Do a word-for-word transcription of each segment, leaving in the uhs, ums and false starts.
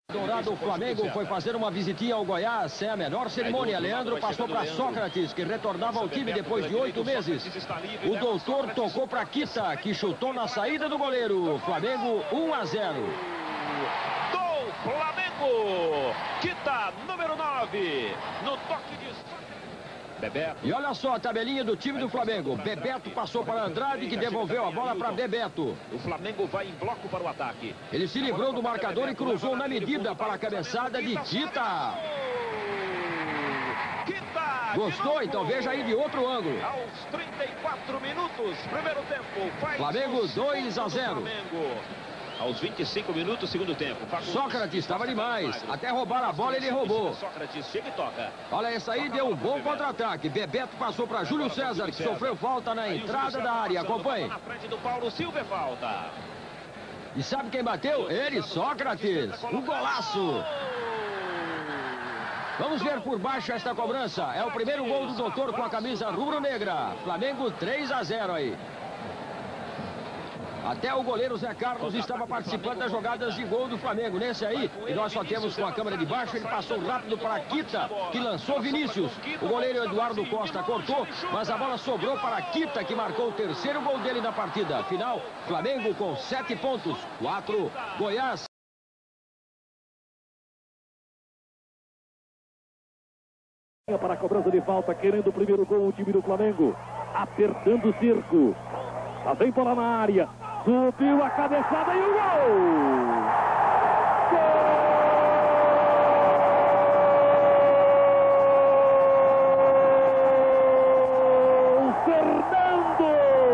Dourado, o Flamengo foi fazer uma visitinha ao Goiás sem a menor cerimônia. Leandro passou para Sócrates, que retornava ao time depois de oito meses. O doutor tocou para Kita, que chutou na saída do goleiro. Flamengo um a zero. Do Flamengo, Kita, número nove, no toque de... Bebeto. E olha só a tabelinha do time do Flamengo. Bebeto passou para Andrade, que devolveu a bola para Bebeto. O Flamengo vai em bloco para o ataque. Ele se livrou do marcador e cruzou na medida para a cabeçada de Kita. Gostou? Então veja aí de outro ângulo. Aos trinta e quatro minutos, primeiro tempo. Flamengo dois a zero. Aos vinte e cinco minutos, segundo tempo. Sócrates estava demais. Até roubar a bola, ele roubou. Sócrates chega e toca. Olha, essa aí deu um bom contra-ataque. Bebeto passou para Júlio César, que sofreu falta na entrada da área. Acompanhe. Na frente do Paulo Silva, falta. E sabe quem bateu? Ele, Sócrates. Um golaço. Vamos ver por baixo esta cobrança. É o primeiro gol do doutor com a camisa rubro-negra. Flamengo três a zero aí. Até o goleiro Zé Carlos estava participando das jogadas de gol do Flamengo. Nesse aí, e nós só temos com a câmera de baixo, ele passou rápido para Kita, que lançou Vinícius. O goleiro Eduardo Costa cortou, mas a bola sobrou para Kita, que marcou o terceiro gol dele na partida. Final, Flamengo com sete pontos, quatro, Goiás. Para a cobrança de falta, querendo o primeiro gol, o time do Flamengo, apertando o circo. Lá vem bola na área. Subiu a cabeçada e o gol! Gol! Fernando!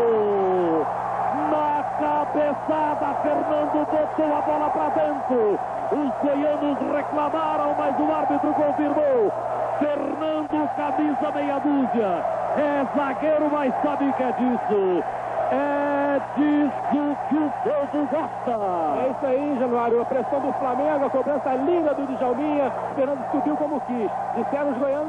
Na cabeçada, Fernando botou a bola para dentro. Os goianos reclamaram, mas o árbitro confirmou. Fernando, camisa meia dúzia. É zagueiro, mas sabe que é disso. É disso que o povo gosta. É isso aí, Januário. A pressão do Flamengo, a cobrança linda do Djalminha. Fernando subiu como quis. Disseram os goianos.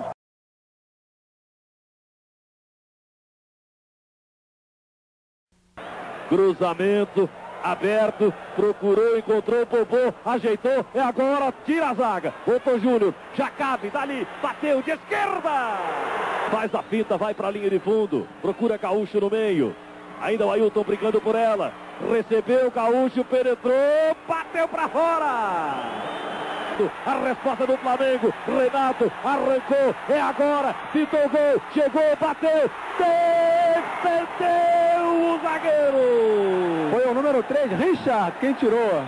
Cruzamento aberto, procurou, encontrou o Popô, ajeitou, é agora, tira a zaga. Botou Júnior, já cabe, dali, bateu de esquerda. Faz a finta, vai para a linha de fundo, procura Gaúcho no meio. Ainda o Ailton brincando por ela. Recebeu, Gaúcho penetrou, bateu para fora. A resposta do Flamengo, Renato arrancou, é agora, pintou o gol, chegou, bateu, defendeu o zagueiro. Foi o número três, Richard, quem tirou.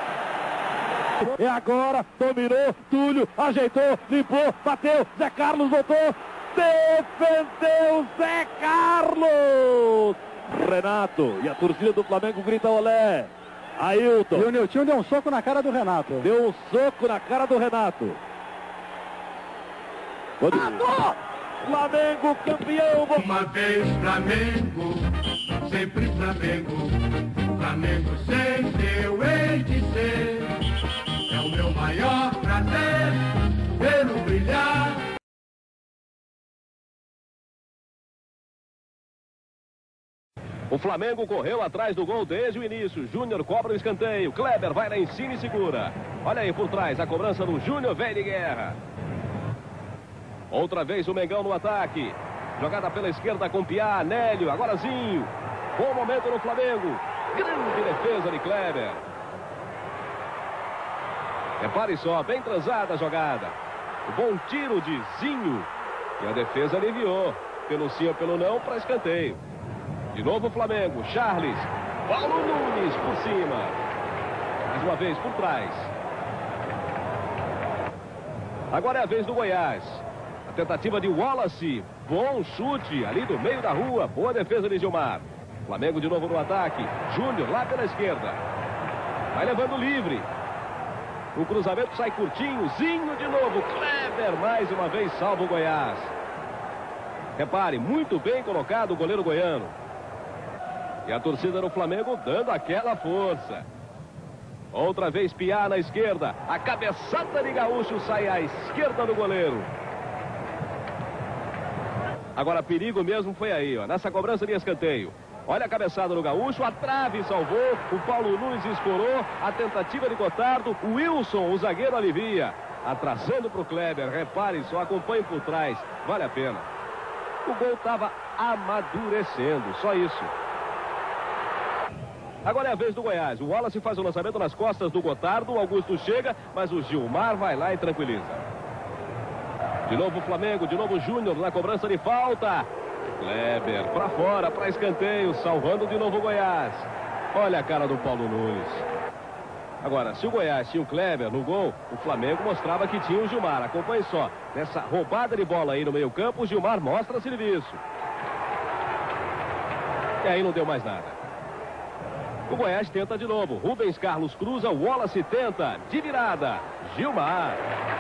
É agora, dominou, Túlio, ajeitou, limpou, bateu, Zé Carlos botou, defendeu Zé Carlos. Renato, e a torcida do Flamengo grita olé. Ailton. E o Niltinho deu um soco na cara do Renato. Deu um soco na cara do Renato. Ah, Flamengo campeão. Uma vez Flamengo, sempre Flamengo. Flamengo sempre eu hei de ser. É o meu maior prazer vê-lo brilhar. O Flamengo correu atrás do gol desde o início. Júnior cobra o escanteio. Kleber vai lá em cima e segura. Olha aí por trás a cobrança do Júnior Velho de Guerra. Outra vez o Mengão no ataque. Jogada pela esquerda com Piá, Nélio, agora Zinho. Bom momento no Flamengo. Grande defesa de Kleber. Repare só, bem transada a jogada. O bom tiro de Zinho. E a defesa aliviou. Pelo sim ou pelo não para escanteio. De novo o Flamengo, Charles, Paulo Nunes por cima. Mais uma vez por trás. Agora é a vez do Goiás. A tentativa de Wallace, bom chute ali do meio da rua, boa defesa de Gilmar. Flamengo de novo no ataque, Júnior lá pela esquerda. Vai levando livre. O cruzamento sai curtinho, Zinho de novo, Kleber mais uma vez salva o Goiás. Repare, muito bem colocado o goleiro goiano. E a torcida do Flamengo dando aquela força. Outra vez Piá na esquerda. A cabeçada de Gaúcho sai à esquerda do goleiro. Agora perigo mesmo foi aí, ó, nessa cobrança de escanteio. Olha a cabeçada do Gaúcho, a trave salvou, o Paulo Nunes escorou, a tentativa de Gotardo, o Wilson, o zagueiro, alivia. Atrasando para o Kleber, repare só, acompanhe por trás, vale a pena. O gol estava amadurecendo, só isso. Agora é a vez do Goiás. O Wallace faz o lançamento nas costas do Gotardo. O Augusto chega, mas o Gilmar vai lá e tranquiliza. De novo o Flamengo, de novo o Júnior na cobrança de falta. Kleber para fora, para escanteio, salvando de novo o Goiás. Olha a cara do Paulo Nunes. Agora, se o Goiás tinha o Kleber no gol, o Flamengo mostrava que tinha o Gilmar. Acompanhe só. Nessa roubada de bola aí no meio campo, o Gilmar mostra serviço. E aí não deu mais nada. O Goiás tenta de novo. Rubens Carlos cruza, o Wallace tenta. De virada, Gilmar.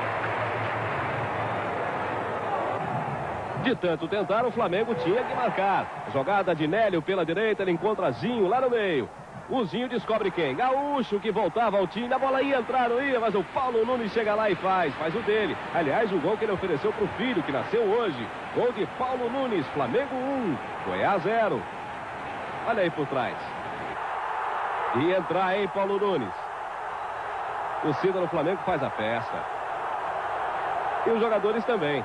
De tanto tentar, o Flamengo tinha que marcar. Jogada de Nélio pela direita, ele encontra Zinho lá no meio. O Zinho descobre quem? Gaúcho, que voltava ao time. A bola ia entrar, não ia, mas o Paulo Nunes chega lá e faz. Faz o dele. Aliás, o gol que ele ofereceu para o filho, que nasceu hoje. Gol de Paulo Nunes. Flamengo um, Goiás zero. Olha aí por trás. E entrar, hein, Paulo Nunes. O Cida do Flamengo faz a festa. E os jogadores também.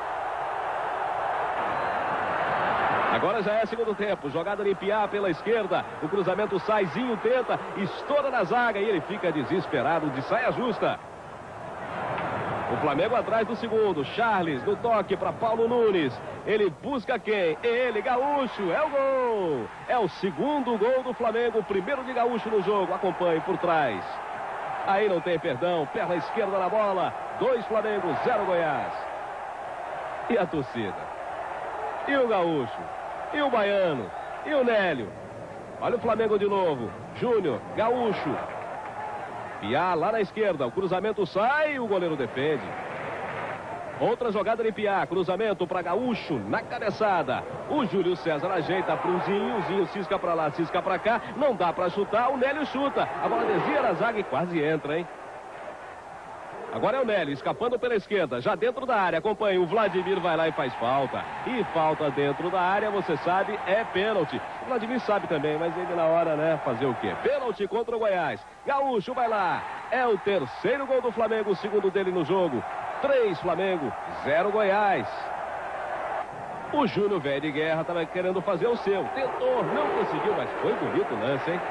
Agora já é segundo tempo. Jogada de Piá pela esquerda. O cruzamento sai, Zinho tenta. Estoura na zaga e ele fica desesperado de saia justa. O Flamengo atrás do segundo. Charles no toque para Paulo Nunes. Ele busca quem? Ele, Gaúcho. É o gol. É o segundo gol do Flamengo. O primeiro de Gaúcho no jogo. Acompanhe por trás. Aí não tem perdão. Perna esquerda na bola. Dois Flamengo, zero Goiás. E a torcida? E o Gaúcho? E o Baiano? E o Nélio? Olha o Flamengo de novo. Júnior, Gaúcho. Piá lá na esquerda, o cruzamento sai e o goleiro defende. Outra jogada de Piá, cruzamento para Gaúcho na cabeçada. O Júlio César ajeita para o Zinho, o Zinho cisca para lá, cisca para cá. Não dá para chutar, o Nélio chuta. A bola desvia na zaga e quase entra, hein? Agora é o Nélio, escapando pela esquerda, já dentro da área, acompanha, o Vladimir vai lá e faz falta. E falta dentro da área, você sabe, é pênalti. O Vladimir sabe também, mas ele na hora, né, fazer o quê? Pênalti contra o Goiás. Gaúcho vai lá, é o terceiro gol do Flamengo, o segundo dele no jogo. Três Flamengo, zero Goiás. O Júnior velho de guerra estava querendo fazer o seu, tentou, não conseguiu, mas foi bonito o lance, hein?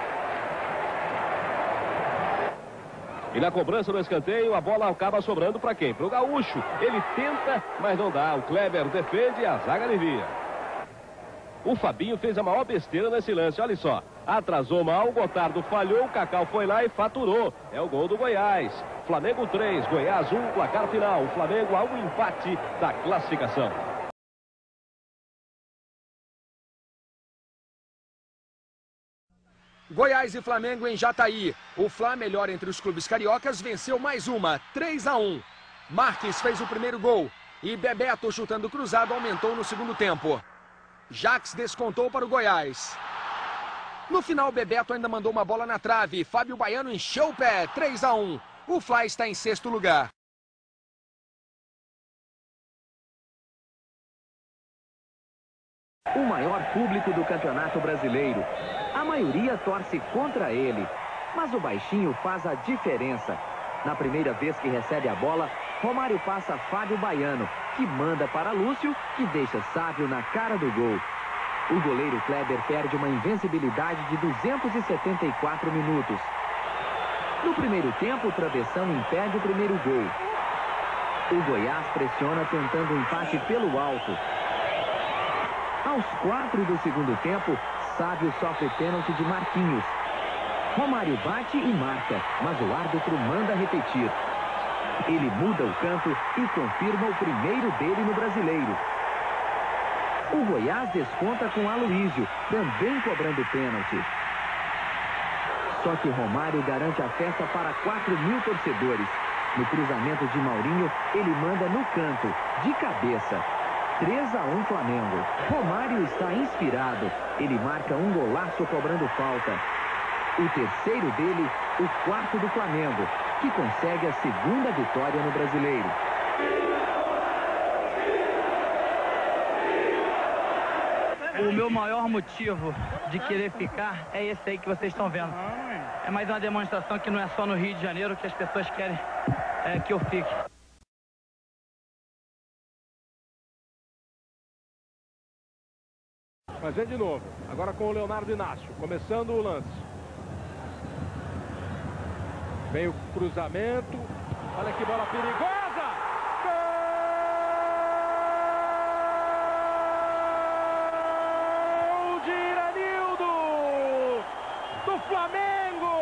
E na cobrança do escanteio, a bola acaba sobrando para quem? Para o Gaúcho. Ele tenta, mas não dá. O Kleber defende e a zaga alivia. O Fabinho fez a maior besteira nesse lance. Olha só. Atrasou mal, o Gotardo falhou, o Cacau foi lá e faturou. É o gol do Goiás. Flamengo três, Goiás um, placar final. O Flamengo a um empate da classificação. Goiás e Flamengo em Jataí. O Fla, melhor entre os clubes cariocas, venceu mais uma, três a um. Marques fez o primeiro gol e Bebeto, chutando cruzado, aumentou no segundo tempo. Jax descontou para o Goiás. No final, Bebeto ainda mandou uma bola na trave. Fábio Baiano encheu o pé, três a um. O Fla está em sexto lugar. O maior público do Campeonato Brasileiro. A maioria torce contra ele, mas o baixinho faz a diferença. Na primeira vez que recebe a bola, Romário passa Fábio Baiano, que manda para Lúcio, que deixa Sávio na cara do gol. O goleiro Kleber perde uma invencibilidade de duzentos e setenta e quatro minutos. No primeiro tempo, o travessão impede o primeiro gol. O Goiás pressiona tentando um empate pelo alto. Aos quatro do segundo tempo, Sávio sofre pênalti de Marquinhos. Romário bate e marca, mas o árbitro manda repetir. Ele muda o canto e confirma o primeiro dele no Brasileiro. O Goiás desconta com Aloísio, também cobrando pênalti. Só que Romário garante a festa para quatro mil torcedores. No cruzamento de Maurinho, ele manda no canto, de cabeça. três a um Flamengo. Romário está inspirado. Ele marca um golaço cobrando falta. O terceiro dele, o quarto do Flamengo, que consegue a segunda vitória no O meu maior motivo de querer ficar é esse aí que vocês estão vendo. É mais uma demonstração que não é só no Rio de Janeiro que as pessoas querem é, que eu fique. Mas vem de novo. Agora com o Leonardo Inácio. Começando o lance. Vem o cruzamento. Olha que bola perigosa. Gol de Iranildo do Flamengo.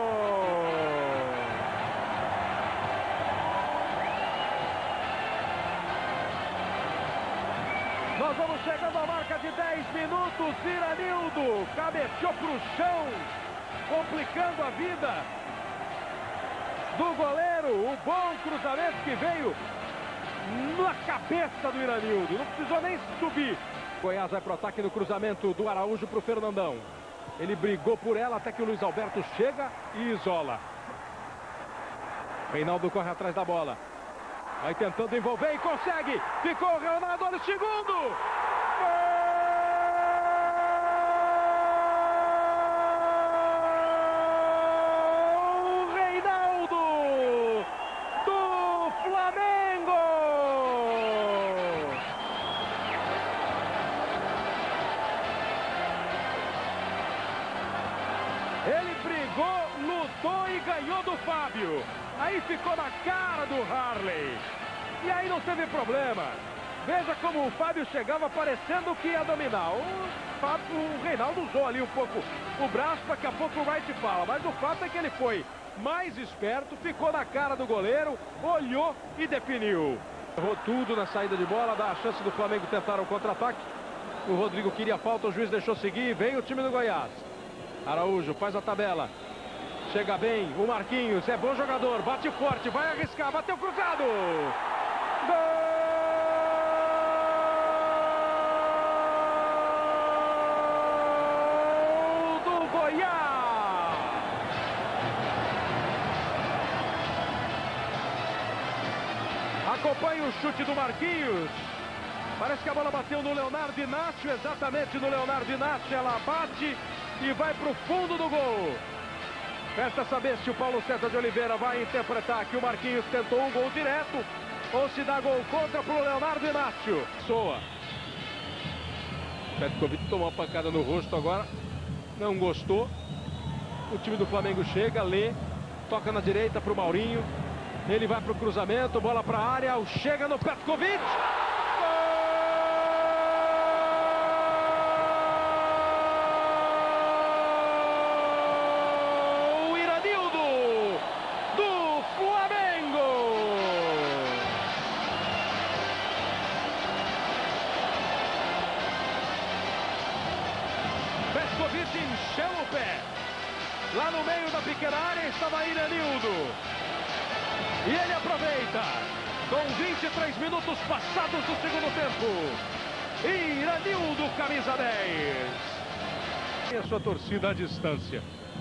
Nós vamos chegando à marca de dez minutos. Iranildo cabeceou para o chão, complicando a vida do goleiro. O bom cruzamento que veio na cabeça do Iranildo. Não precisou nem subir. Goiás vai para o ataque no cruzamento do Araújo para o Fernandão. Ele brigou por ela até que o Luiz Alberto chega e isola. Reinaldo corre atrás da bola. Vai tentando envolver e consegue. Ficou o Ronaldo, olha o segundo. Gol! Reinaldo do Flamengo. Ele brigou, lutou e ganhou do Fábio. Aí ficou na cara do Harley. E aí não teve problema. Veja como o Fábio chegava parecendo que ia dominar. O, Fábio, o Reinaldo usou ali um pouco o braço, daqui a pouco o Wright fala. Mas o fato é que ele foi mais esperto, ficou na cara do goleiro, olhou e definiu. Errou tudo na saída de bola, dá a chance do Flamengo tentar o contra-ataque. O Rodrigo queria falta, o juiz deixou seguir e vem o time do Goiás. Araújo faz a tabela. Chega bem, o Marquinhos é bom jogador, bate forte, vai arriscar, bateu cruzado. Gol do Goiás. Acompanha o chute do Marquinhos. Parece que a bola bateu no Leonardo Inácio, exatamente no Leonardo Inácio. Ela bate e vai para o fundo do gol. Resta saber se o Paulo César de Oliveira vai interpretar que o Marquinhos tentou um gol direto ou se dá gol contra para o Leonardo Inácio. Soa. Petkovic tomou uma pancada no rosto agora. Não gostou. O time do Flamengo chega, lê. Toca na direita para o Maurinho. Ele vai para o cruzamento, bola para a área. Chega no Petkovic. Petkovic encheu o pé. Lá no meio da pequena área estava Iranildo. E ele aproveita. Com vinte e três minutos passados do segundo tempo. Iranildo, camisa dez. E a sua torcida à distância.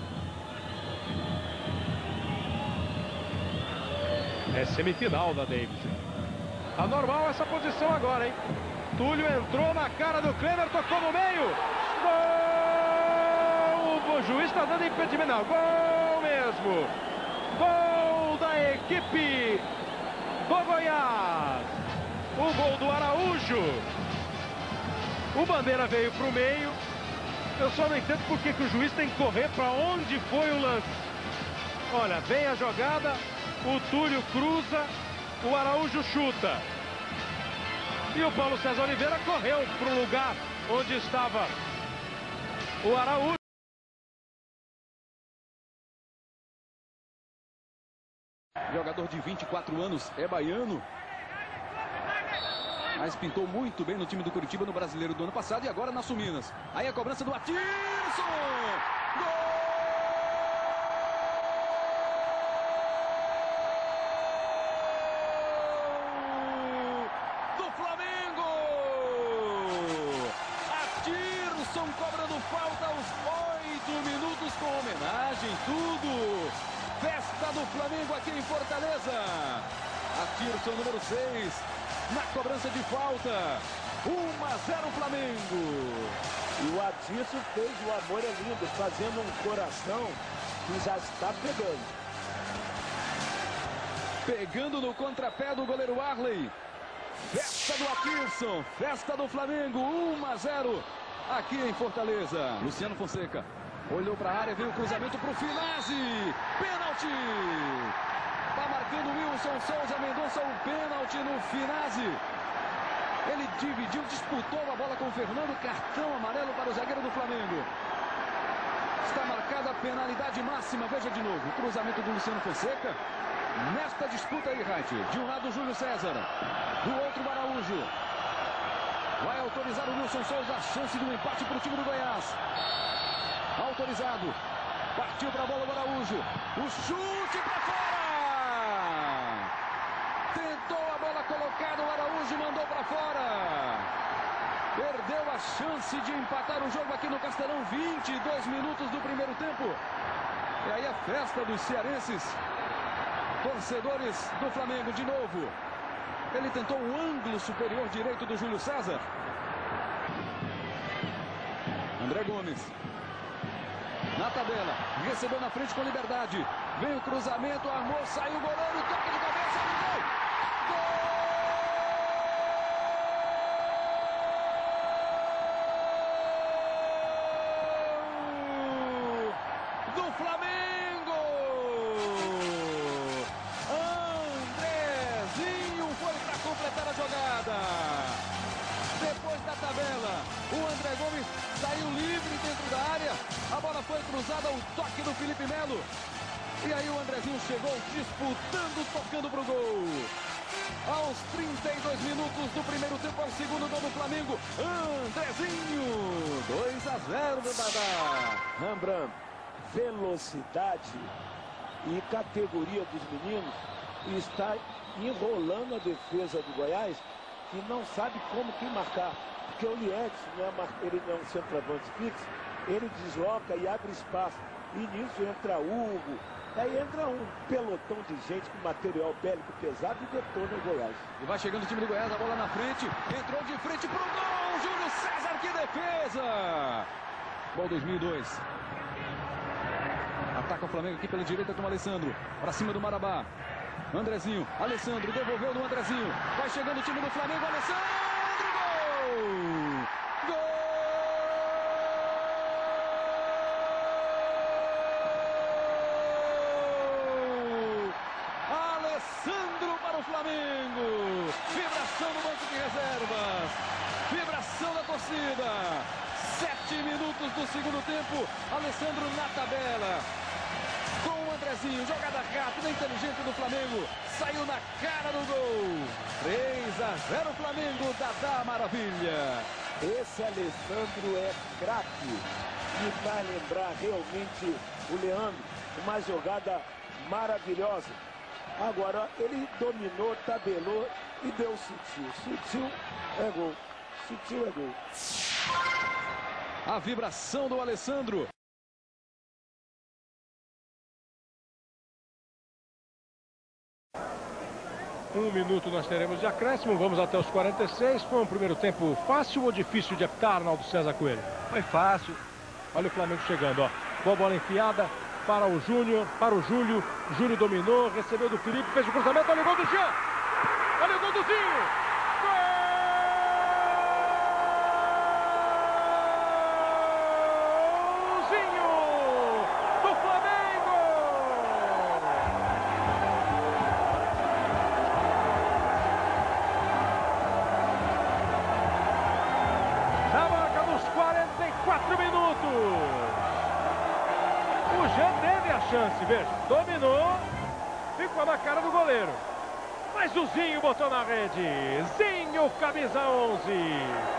É semifinal da Davis. Tá normal essa posição agora, hein? Túlio entrou na cara do Kleber, tocou no meio. Gol! O juiz está dando impedimento. Não, gol mesmo. Gol da equipe do Goiás. O gol do Araújo. O Bandeira veio para o meio. Eu só não entendo por que que o juiz tem que correr para onde foi o lance. Olha, vem a jogada. O Túlio cruza. O Araújo chuta. E o Paulo César Oliveira correu para o lugar onde estava o Araújo. Jogador de vinte e quatro anos, é baiano. Mas pintou muito bem no time do Curitiba no Brasileiro do ano passado e agora na Suminas. Aí a cobrança do Atirson! Gol! Cobrando falta aos oito minutos com homenagem, tudo. Festa do Flamengo aqui em Fortaleza. Atirson, número seis, na cobrança de falta. um a zero Flamengo. E o Adilson fez o amor é lindo, fazendo um coração que já está pegando. Pegando no contrapé do goleiro Arley. Festa do Atirson, festa do Flamengo, um a zero aqui em Fortaleza. Luciano Fonseca olhou para a área, veio o cruzamento para o Finazzi. Pênalti. Está marcando o Wilson Souza Mendonça o pênalti no Finazzi. Ele dividiu, disputou a bola com o Fernando. Cartão amarelo para o zagueiro do Flamengo. Está marcada a penalidade máxima. Veja de novo, o cruzamento do Luciano Fonseca. Nesta disputa aí, Reit. De um lado, Júlio César. Do outro, Araújo. Vai autorizar o Wilson Souza. A chance de um empate para o time do Goiás. Autorizado. Partiu para a bola o Araújo. O chute para fora. Tentou a bola colocada. O Araújo mandou para fora. Perdeu a chance de empatar o jogo aqui no Castelão. vinte e dois minutos do primeiro tempo. E aí a festa dos cearenses. Torcedores do Flamengo de novo. Ele tentou o ângulo superior direito do Júlio César. André Gomes. Na tabela. Recebeu na frente com liberdade. Vem o cruzamento, armou, saiu o goleiro, toque de cabeça, gol! Gol! Do Flamengo! Andrezinho foi para completar a jogada. Depois da tabela, o André Gomes saiu livre dentro da área. A bola foi cruzada, o toque do Felipe Melo. E aí o Andrezinho chegou disputando, tocando pro gol. Aos trinta e dois minutos do primeiro tempo, ao segundo gol do Flamengo. Andrezinho, dois a zero do Dadá. Rembrandt, velocidade e categoria dos meninos, está enrolando a defesa do Goiás, que não sabe como que marcar. Porque o Lietz, não é mar... ele não é um centroavante fixo, ele desloca e abre espaço. E nisso entra Hugo, aí entra um pelotão de gente com material bélico pesado e detona o Goiás. E vai chegando o time do Goiás, a bola na frente, entrou de frente pro gol, Júlio César, que defesa! Gol dois mil e dois. Ataca o Flamengo aqui pela direita com o Alessandro, para cima do Marabá. Andrezinho, Alessandro, devolveu no Andrezinho, vai chegando o time do Flamengo, Alessandro, gol! Gol! Alessandro para o Flamengo, vibração no banco de reservas, vibração da torcida, sete minutos do segundo tempo, Alessandro na tabela, com o Andrezinho, jogada rápida, inteligente do Flamengo, saiu na cara do gol, três a zero Flamengo, Dadá maravilha. Esse Alessandro é craque, me faz lembrar realmente o Leandro, uma jogada maravilhosa. Agora ele dominou, tabelou e deu sutil, sutil é gol, sutil é gol. A vibração do Alessandro. Um minuto nós teremos de acréscimo, vamos até os quarenta e seis. Foi um primeiro tempo fácil ou difícil de apitar, Arnaldo César Coelho? Foi fácil. Olha o Flamengo chegando, ó. Boa bola enfiada para o Júnior, para o Júlio. Júlio dominou, recebeu do Felipe, fez o cruzamento, olha o gol do Jean. Olha o gol do Zinho. Chance, veja, dominou, ficou na cara do goleiro, mas o Zinho botou na rede. Zinho, camisa onze.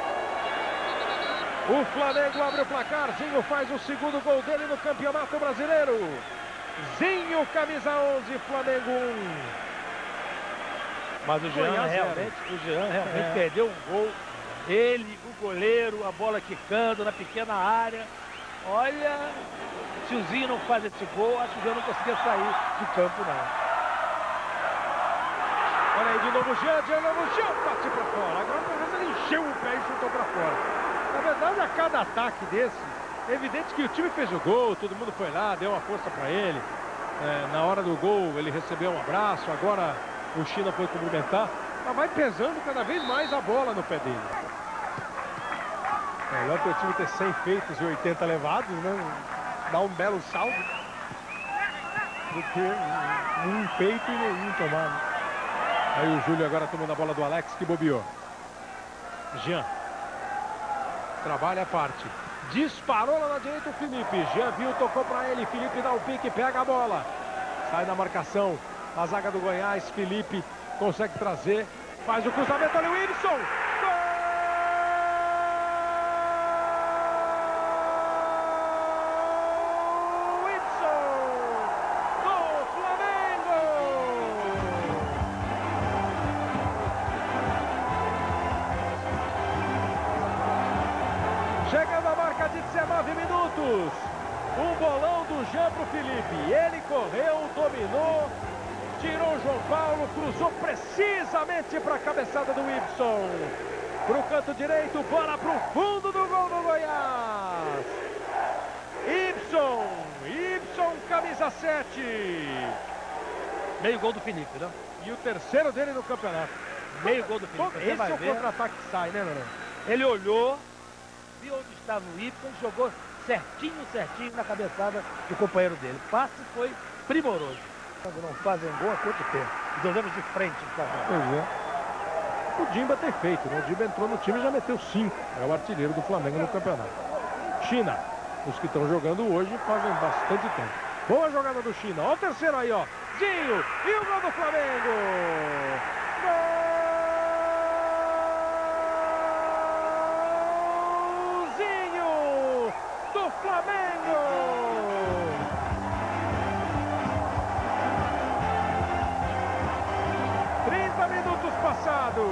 O Flamengo abre o placar, Zinho faz o segundo gol dele no Campeonato Brasileiro. Zinho, camisa onze, Flamengo um. Mas o Jean realmente, o Jean realmente é. perdeu um gol. Ele, o goleiro, a bola quicando na pequena área. Olha, se o Zinho não faz esse gol, acho que o Jean não conseguia sair do campo, não. Olha aí de novo, Jean, de novo, Jean, bate pra fora. Agora talvez ele encheu o pé e chutou pra fora. Na verdade, a cada ataque desse, é evidente que o time fez o gol, todo mundo foi lá, deu uma força pra ele. É, na hora do gol, ele recebeu um abraço, agora o China foi cumprimentar. Mas vai pesando cada vez mais a bola no pé dele. É melhor que o time ter cem feitos e oitenta levados, né? Dá um belo saldo. Do que um feito e nenhum tomado. Aí o Júlio agora tomando a bola do Alex, que bobeou. Jean. Trabalha a parte. Disparou lá na direita o Felipe. Jean viu, tocou para ele. Felipe dá o pique, pega a bola. Sai da marcação. A zaga do Goiás. Felipe consegue trazer. Faz o cruzamento ali, o Wilson. Chegando a marca de dezenove minutos. Um bolão do Jean pro Felipe. Ele correu, dominou, tirou o João Paulo, cruzou precisamente para a cabeçada do Ibson. Pro canto direito, bola pro fundo do gol do Goiás. Ibson, Ibson, camisa sete. Meio gol do Felipe, né? E o terceiro dele no campeonato. Meio gol do Felipe. Esse é o contra-ataque que sai, né, Leandro? Ele olhou, viu onde estava o Ibson, jogou certinho, certinho na cabeçada do companheiro dele. O passe foi primoroso. Quando não fazem gol, há quanto tempo? Dois anos de frente. Tá? Pois é. O Dimba tem feito, né? O Dimba entrou no time e já meteu cinco. É o artilheiro do Flamengo no campeonato. China. Os que estão jogando hoje fazem bastante tempo. Boa jogada do China. Olha o terceiro aí, ó. Zinho. E o gol do Flamengo. Golzinho do Flamengo. trinta minutos passados.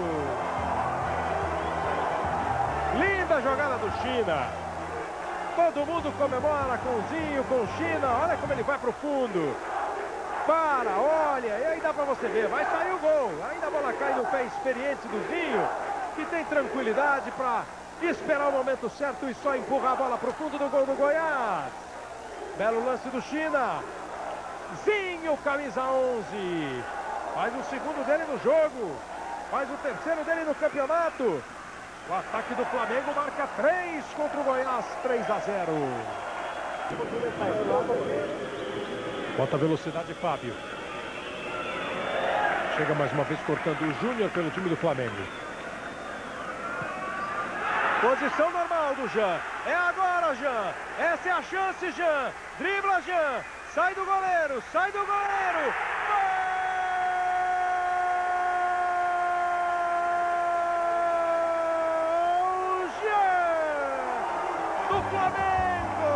Linda jogada do China. Todo mundo comemora com o Zinho, com o China. Olha como ele vai pro fundo. Para, olha, e aí dá pra você ver. Vai sair o gol. Ainda a bola cai no pé experiente do Zinho, que tem tranquilidade pra esperar o momento certo e só empurra a bola pro fundo do gol do Goiás. Belo lance do China. Zinho, camisa onze. Faz o segundo dele no jogo. Faz o terceiro dele no campeonato. O ataque do Flamengo marca três contra o Goiás, três a zero. Bota a velocidade, Fábio. Chega mais uma vez cortando o Júnior pelo time do Flamengo. Posição normal do Jean. É agora, Jean. Essa é a chance, Jean. Dribla, Jean. Sai do goleiro, sai do goleiro. Flamengo!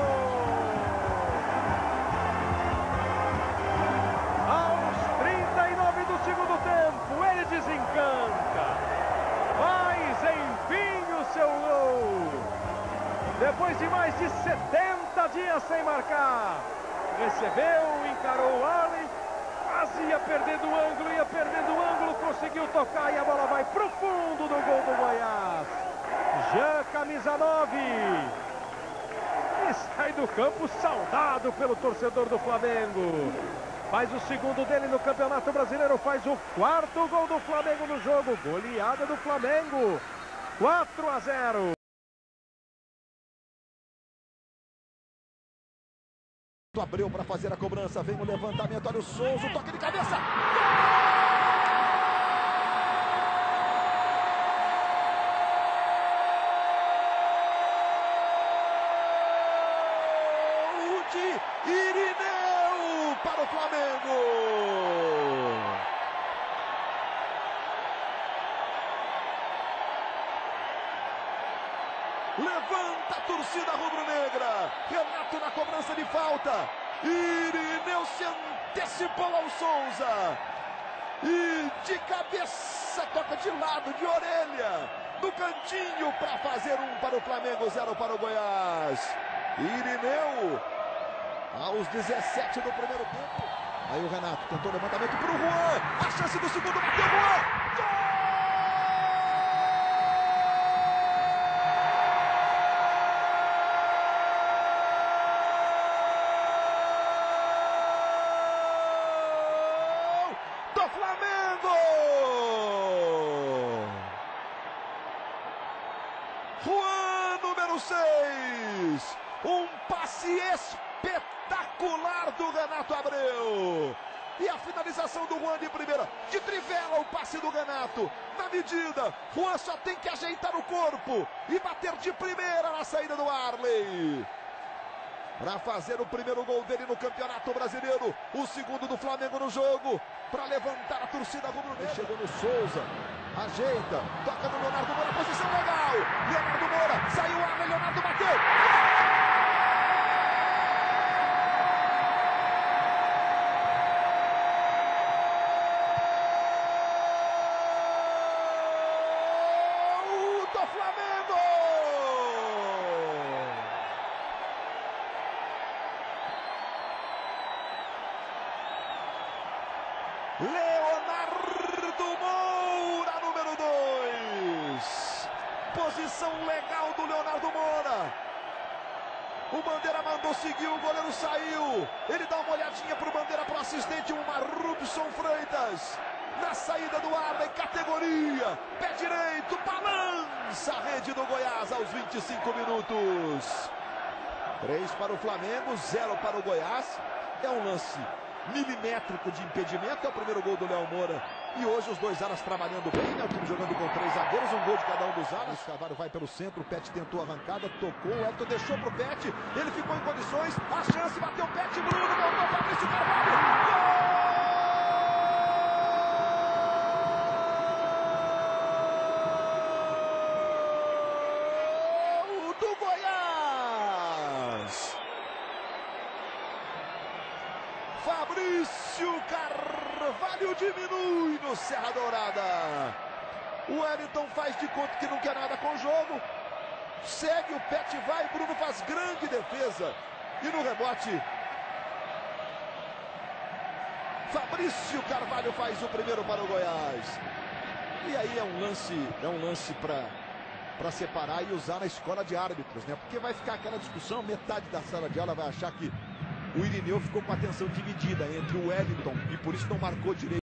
Aos trinta e nove do segundo tempo, ele desencanta. Faz, enfim, o seu gol. Depois de mais de setenta dias sem marcar. Recebeu, encarou o Arley. Quase ia perdendo o ângulo, ia perdendo o ângulo. Conseguiu tocar e a bola vai pro fundo do gol do Goiás. Jean, camisa nove. E sai do campo saudado pelo torcedor do Flamengo. Faz o segundo dele no Campeonato Brasileiro. Faz o quarto gol do Flamengo no jogo. Goleada do Flamengo. quatro a zero. Abreu para fazer a cobrança. Vem o levantamento. Olha o Souza. Toque de cabeça. Irineu para o Flamengo. Levanta a torcida rubro-negra. Renato na cobrança de falta. Irineu se antecipou ao Souza. E de cabeça toca de lado, de orelha. No cantinho para fazer um para o Flamengo, zero para o Goiás. Irineu. Aos dezessete do primeiro tempo. Aí o Renato tentou o levantamento para o Juan. A chance do segundo, bateu o Juan. Gol do Flamengo! Juan, número seis. Um passe espetacular do Renato Abreu. E a finalização do Juan de primeira. De trivela o passe do Renato. Na medida, Juan só tem que ajeitar o corpo e bater de primeira na saída do Arley. Para fazer o primeiro gol dele no Campeonato Brasileiro. O segundo do Flamengo no jogo. Para levantar a torcida rubro-negra. Chegou no Souza. Ajeita. Toca no Leonardo Moura. Posição legal. Leonardo Moura. Saiu o Arley. Leonardo bateu. Flamengo! Leonardo Moura, número dois. Posição legal do Leonardo Moura. O Bandeira mandou seguir, o goleiro saiu. Ele dá uma olhadinha pro Bandeira, pro assistente, o Marrubson Freitas. Na saída do Arley, categoria, pé direito, balança a rede do Goiás aos vinte e cinco minutos. três para o Flamengo, zero para o Goiás. É um lance milimétrico de impedimento, é o primeiro gol do Léo Moura. E hoje os dois alas trabalhando bem, né? O time jogando com três zagueiros, um gol de cada um dos alas. O Carvalho vai pelo centro, o Pet tentou a arrancada, tocou, o Elton deixou pro Pet, ele ficou em condições, a chance, bateu o Pet, Bruno, voltou, Fabrício Carvalho, gol! Fabrício Carvalho diminui no Serra Dourada. O Wellington faz de conta que não quer nada com o jogo. Segue, o Pet vai, Bruno faz grande defesa. E no rebote, Fabrício Carvalho faz o primeiro para o Goiás. E aí é um lance, é um lance para para separar e usar na escola de árbitros, né? Porque vai ficar aquela discussão, metade da sala de aula vai achar que o Irineu ficou com a atenção dividida entre o Wellington e por isso não marcou direito.